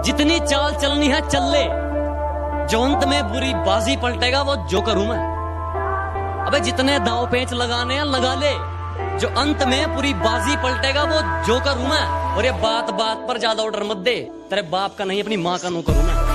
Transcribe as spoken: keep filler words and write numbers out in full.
जितनी चाल चलनी है चल ले, जो अंत में बुरी बाजी पलटेगा वो जो करूं मैं। अबे जितने दाव पेंच लगाने हैं लगा ले, जो अंत में पूरी बाजी पलटेगा वो जो करूं मैं। और ये बात बात पर ज्यादा ऑर्डर मत दे, तेरे बाप का नहीं अपनी माँ का नो करूं मैं।